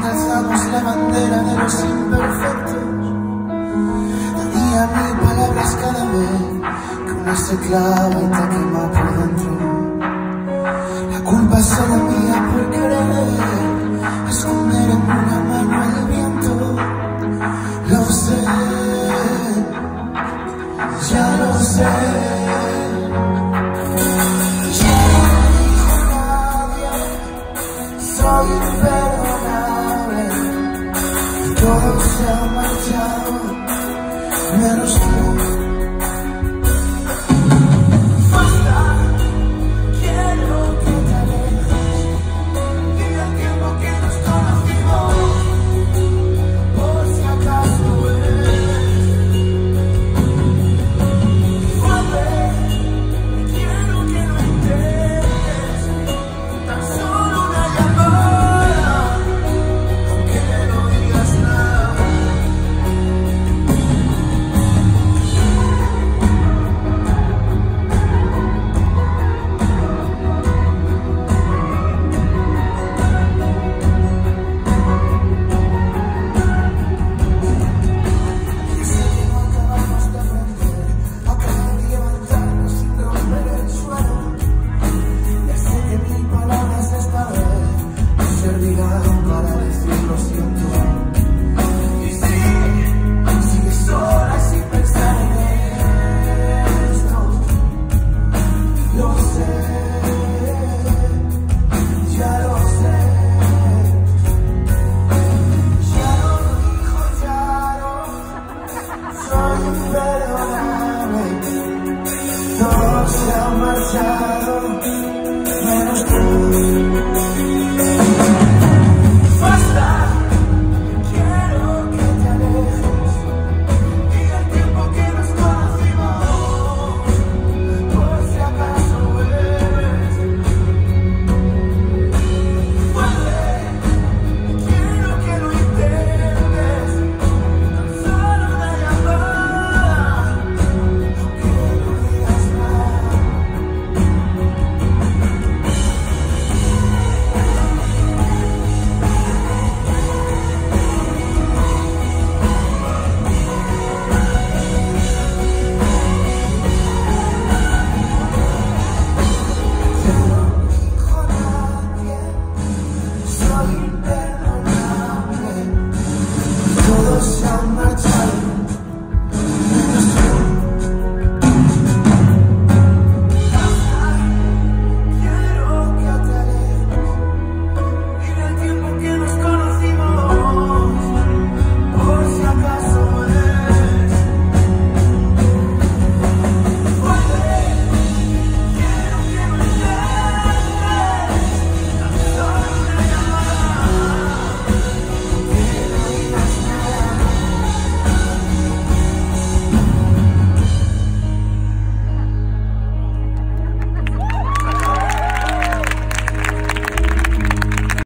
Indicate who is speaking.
Speaker 1: alzamos la bandera de los imperfectos. Daría 1000 palabras cada vez que una se clava y te quema por dentro. La culpa es solo mía por querer esconder en una mano el viento. Lo sé, ya lo sé. Soy imperdonable, todo se ha marchado, menos